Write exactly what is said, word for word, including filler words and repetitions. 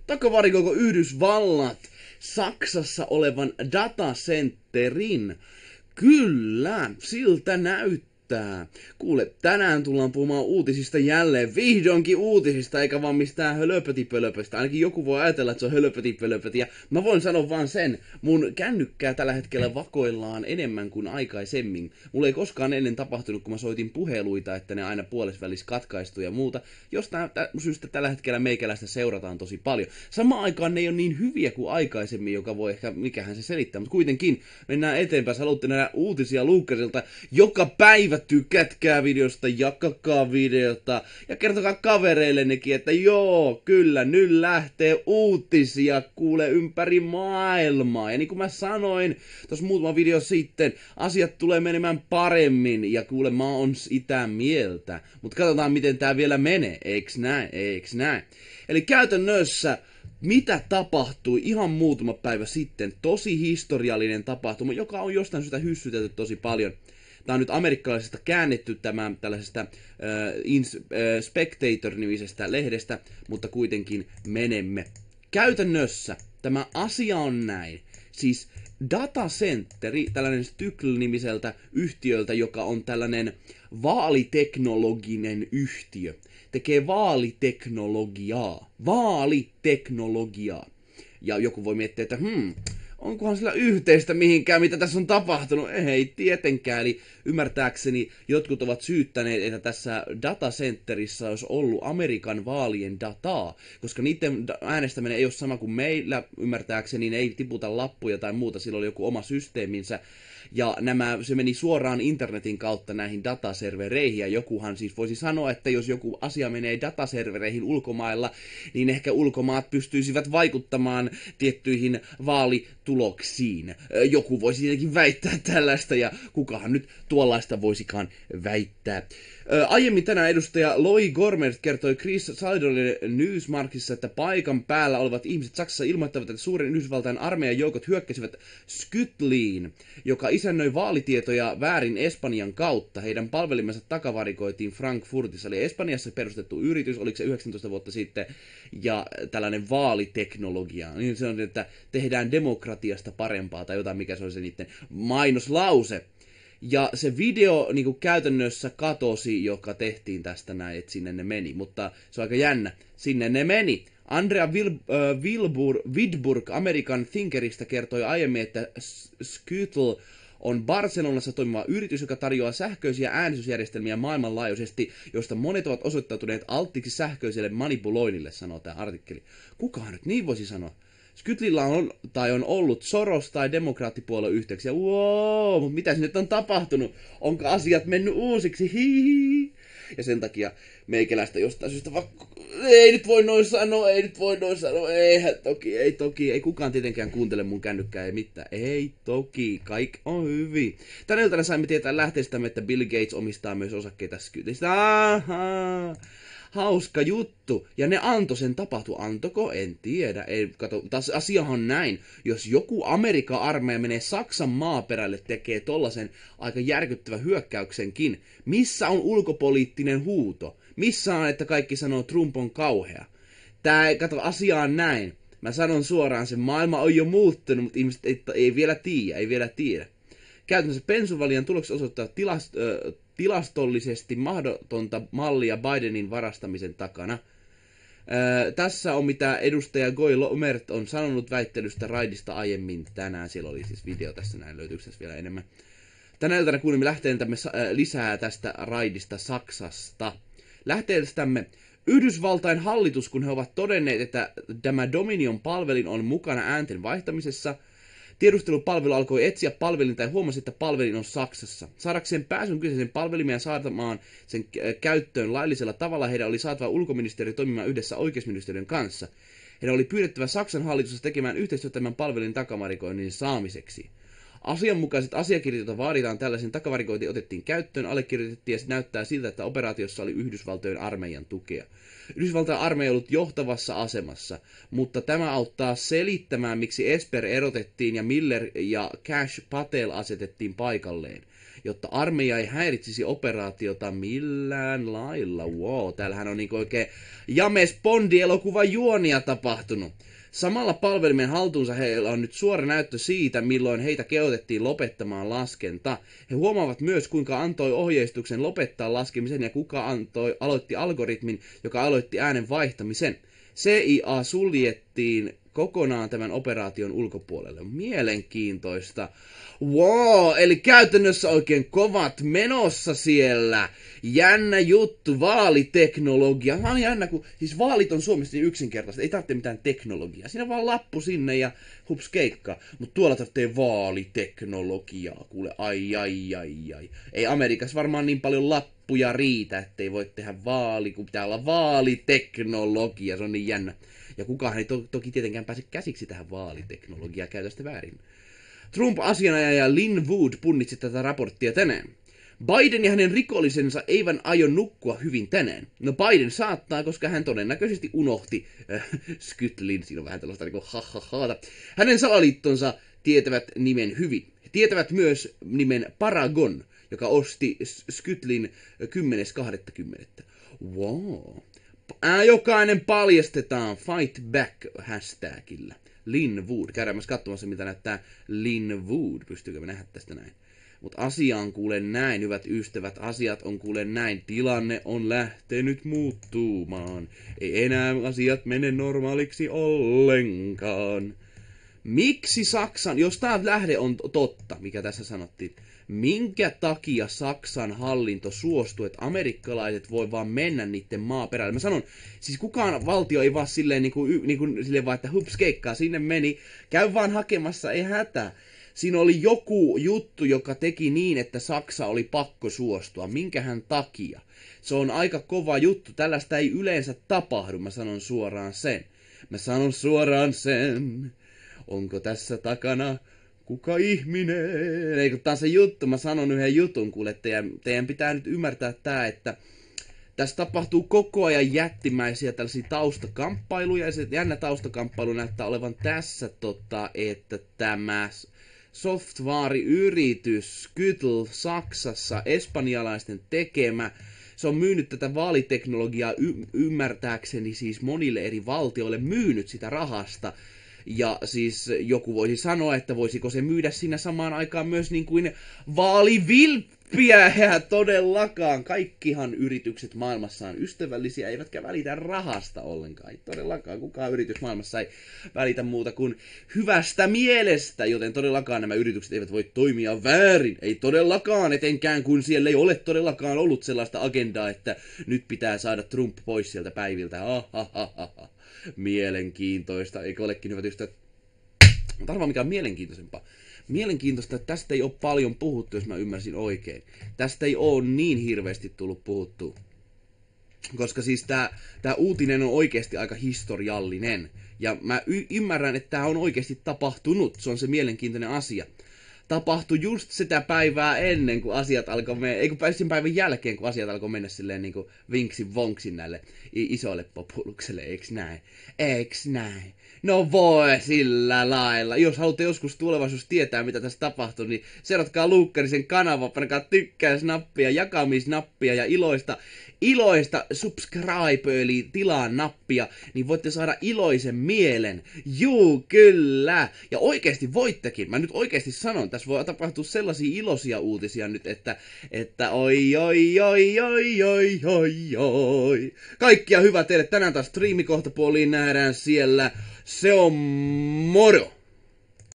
takavarikoiko Yhdysvallat Saksassa olevan datacenterin? Kyllä, siltä näyttää. Kuule, tänään tullaan puhumaan uutisista jälleen. Vihdoinkin uutisista, eikä vaan mistään hölöpötipölöpöstä. Ainakin joku voi ajatella, että se on hölöpötipölöpöti. Ja mä voin sanoa vaan sen, mun kännykkää tällä hetkellä vakoillaan enemmän kuin aikaisemmin. Mulla ei koskaan ennen tapahtunut, kun mä soitin puheluita, että ne aina puolesvälis katkaistu ja muuta. Jostain syystä tällä hetkellä meikäläistä seurataan tosi paljon. Samaan aikaan ne ei ole niin hyviä kuin aikaisemmin, joka voi ehkä, mikähän se selittää. Mutta kuitenkin mennään eteenpäin. Sä haluatte nähdä uutisia Luukkasilta joka päivä. Tykätkää videosta, jakakaa videota ja kertokaa kavereillenekin, että joo, kyllä, nyt lähtee uutisia kuule ympäri maailmaa. Ja niin kuin mä sanoin tuossa muutama video sitten, asiat tulee menemään paremmin ja kuule mä oon sitä mieltä. Mutta katsotaan miten tää vielä menee, eiks näin, eiks näin. Eli käytännössä mitä tapahtui ihan muutama päivä sitten, tosi historiallinen tapahtuma, joka on jostain syystä hyssytelty tosi paljon. Tämä on nyt amerikkalaisesta käännetty tämä tällaisesta äh, ins, äh, Spectator-nimisestä lehdestä, mutta kuitenkin menemme. Käytännössä tämä asia on näin. Siis datacenteri, tällainen Stykl-nimiseltä yhtiöltä, joka on tällainen vaaliteknologinen yhtiö, tekee vaaliteknologiaa. Vaaliteknologiaa. Ja joku voi miettiä, että hmm, onkohan sillä yhteistä mihinkään, mitä tässä on tapahtunut? Ei tietenkään, eli ymmärtääkseni jotkut ovat syyttäneet, että tässä datacenterissä olisi ollut Amerikan vaalien dataa, koska niiden äänestäminen ei ole sama kuin meillä, ymmärtääkseni ne ei tiputa lappuja tai muuta, sillä oli joku oma systeeminsä. Ja nämä, se meni suoraan internetin kautta näihin dataservereihin, ja jokuhan siis voisi sanoa, että jos joku asia menee dataservereihin ulkomailla, niin ehkä ulkomaat pystyisivät vaikuttamaan tiettyihin vaalituloksiin. Joku voisi tietenkin väittää tällaista, ja kukahan nyt tuollaista voisikaan väittää. Aiemmin tänään edustaja Loi Gormert kertoi Chris Saldolle Newsmarkissa, että paikan päällä olevat ihmiset Saksassa ilmoittavat, että suuren Yhdysvaltain armeijan joukot hyökkäsivät Skytliin, joka isännöi vaalitietoja väärin Espanjan kautta. Heidän palvelimensa takavarikoitiin Frankfurtissa, eli Espanjassa perustettu yritys, oliko se yhdeksäntoista vuotta sitten, ja tällainen vaaliteknologia. Niin se on, että tehdään demokratiasta parempaa, tai jotain, mikä se on se niiden mainoslause. Ja se video niin kuin käytännössä katosi, joka tehtiin tästä näin, että sinne ne meni. Mutta se on aika jännä. Sinne ne meni. Andrea Wil- äh, Wilbur, Widburg American Thinkeristä kertoi aiemmin, että Skytl on Barcelonassa toimiva yritys, joka tarjoaa sähköisiä äänestysjärjestelmiä maailmanlaajuisesti, joista monet ovat osoittautuneet alttiiksi sähköiselle manipuloinnille, sanoo tämä artikkeli. Kukaan nyt niin voisi sanoa? Skytlillä on, tai on ollut Soros tai demokraattipuolueen yhteyksiä. Wow, mutta mitä nyt on tapahtunut? Onko asiat mennyt uusiksi? Hihihi. Ja sen takia meikäläistä jostain syystä vaikka... Ei nyt voi noin sanoa, ei nyt voi noin sanoa. Eihän toki, ei toki. Ei kukaan tietenkään kuuntele mun kännykkää, ei mitään. Ei toki, kaikki on hyvin. Tänä iltana saimme tietää lähteestämme, että Bill Gates omistaa myös osakkeita Skytlistä. Ahaa. Hauska juttu. Ja ne antoi sen tapahtua. Antoko? En tiedä. Ei, kato, taas asiahan on näin. Jos joku Amerikan armeija menee Saksan maaperälle, tekee tollasen aika järkyttävän hyökkäyksenkin. Missä on ulkopoliittinen huuto? Missä on, että kaikki sanoo, Trump on kauhea? Tää, kato, asia on näin. Mä sanon suoraan, se maailma on jo muuttunut, mutta ihmiset ei, ei vielä tiedä, ei vielä tiedä. Käytännössä Pennsylvanian tulokset osoittavat tilast, äh, tilastollisesti mahdotonta mallia Bidenin varastamisen takana. Äh, tässä on mitä edustaja Guy Lomert on sanonut väittelystä raidista aiemmin tänään. Siellä oli siis video tässä, näin löytyykö tässä vielä enemmän. Tänä iltana kuulimme lähteentämme äh, lisää tästä raidista Saksasta. Lähteentämme Yhdysvaltain hallitus, kun he ovat todenneet, että tämä Dominion-palvelin on mukana äänten vaihtamisessa. Tiedustelupalvelu alkoi etsiä palvelin tai huomasi, että palvelin on Saksassa. Saadakseen pääsyn kyseisen palvelimen ja saatamaan sen käyttöön laillisella tavalla, heidän oli saatava ulkoministeri toimimaan yhdessä oikeusministeriön kanssa. Heidän oli pyydettävä Saksan hallitusta tekemään yhteistyötä tämän palvelin takavarikoinnin saamiseksi. Asianmukaiset asiakirjat, joita vaaditaan tällaisen takavarikointiin, otettiin käyttöön, allekirjoitettiin ja se näyttää siltä, että operaatiossa oli Yhdysvaltojen armeijan tukea. Yhdysvaltain armeija on ollut johtavassa asemassa, mutta tämä auttaa selittämään, miksi Esper erotettiin ja Miller ja Cash Patel asetettiin paikalleen. jotta armeija ei häiritsisi operaatiota millään lailla. Wow, täällähän on niinku oikein James Bondi-elokuva juonia tapahtunut. Samalla palvelimen haltuunsa heillä on nyt suora näyttö siitä, milloin heitä kehotettiin lopettamaan laskenta. He huomaavat myös, kuinka antoi ohjeistuksen lopettaa laskemisen ja kuka antoi, aloitti algoritmin, joka aloitti äänen vaihtamisen. C I A suljettiin kokonaan tämän operaation ulkopuolelle. Mielenkiintoista. Wow, eli käytännössä oikein kovat menossa siellä. Jännä juttu, vaaliteknologia. Tämä on jännä, kun siis vaalit on Suomessa niin yksinkertaista. Ei tarvitse mitään teknologiaa. Siinä vaan lappu sinne ja hups keikka. Mutta tuolla tarvitsee vaaliteknologiaa. Kuule, ai ai ai ai. Ei Amerikassa varmaan niin paljon lappuja riitä, ettei voi tehdä vaali, kun pitää olla vaaliteknologia. Se on niin jännä. Ja kukaan ei to- toki tietenkään pääse käsiksi tähän vaaliteknologiaan, käytä sitä väärin. Trump-asianajaja Lin Wood punnitsi tätä raporttia tänään. Biden ja hänen rikollisensa eivät aio nukkua hyvin tänään. No Biden saattaa, koska hän todennäköisesti unohti äh, Skytlin, siinä on vähän tällaista niin kuin ha ha ha. Hänen salaliittonsa tietävät nimen hyvin. He tietävät myös nimen Paragon, joka osti Skytlin kymmenes toista. Wow. Ää, jokainen paljastetaan Fight Back hashtagillä. Lin Wood. Käydään myös katsomassa, mitä näyttää Lin Wood. Pystyykö me nähdä tästä näin? Mutta asia on kuule näin, hyvät ystävät. Asiat on kuule näin. Tilanne on lähtenyt muuttumaan. Ei enää asiat mene normaaliksi ollenkaan. Miksi Saksan, jos tämä lähde on totta, mikä tässä sanottiin, minkä takia Saksan hallinto suostuu, että amerikkalaiset voi vaan mennä niiden maaperälle? Mä sanon, siis kukaan valtio ei vaan silleen, niin kuin, niin kuin, silleen vaan, että hups keikkaa, sinne meni, käy vaan hakemassa, ei hätä. Siinä oli joku juttu, joka teki niin, että Saksa oli pakko suostua. Minkähän takia? Se on aika kova juttu, tällaista ei yleensä tapahdu, mä sanon suoraan sen. Mä sanon suoraan sen. Onko tässä takana kuka ihminen? Eikö tää on se juttu, mä sanon yhden jutun, kuule, teidän, teidän pitää nyt ymmärtää tää, että tässä tapahtuu koko ajan jättimäisiä tällaisia taustakamppailuja, ja se jännä taustakamppailu näyttää olevan tässä, tota, että tämä software-yritys Skytl Saksassa, espanjalaisten tekemä, se on myynyt tätä vaaliteknologiaa y- ymmärtääkseni siis monille eri valtioille, myynyt sitä rahasta. Ja siis joku voisi sanoa, että voisiko se myydä siinä samaan aikaan myös niin kuin vaalivilppiä. Ja todellakaan kaikkihan yritykset maailmassa on ystävällisiä, eivätkä välitä rahasta ollenkaan. Ei todellakaan kukaan yritys maailmassa ei välitä muuta kuin hyvästä mielestä, joten todellakaan nämä yritykset eivät voi toimia väärin. Ei todellakaan, etenkään kun siellä ei ole todellakaan ollut sellaista agendaa, että nyt pitää saada Trump pois sieltä päiviltä. Ah, ah, ah, ah. Mielenkiintoista, eikö olekin hyvät ystävät? Mutta arvaa mikä on mielenkiintoisempaa. Mielenkiintoista, että tästä ei ole paljon puhuttu, jos mä ymmärsin oikein. Tästä ei ole niin hirveästi tullut puhuttua. Koska siis tää, tää uutinen on oikeasti aika historiallinen. Ja mä y- ymmärrän, että tää on oikeasti tapahtunut. Se on se mielenkiintoinen asia. Tapahtui just sitä päivää ennen, kun asiat alkoi mennä, ei kun sen päivän jälkeen, kun asiat alkoi mennä silleen niin kuin vinksin vonksin näille isoille populukselle, eiks näin? Eiks näin? No voi sillä lailla. Jos haluatte joskus tulevaisuus tietää, mitä tässä tapahtuu, niin seuratkaa Luukkarisen kanava, painakaa tykkäysnappia, jakamisnappia ja iloista, iloista subscribe, eli tilaa nappia, niin voitte saada iloisen mielen. Juu, kyllä. Ja oikeasti voittekin. Mä nyt oikeasti sanon, tässä voi tapahtua sellaisia iloisia uutisia nyt, että, että oi, oi, oi, oi, oi, oi, oi. Kaikkia hyvää teille. Tänään taas striimi kohtapuoliin nähdään siellä. Se on moro!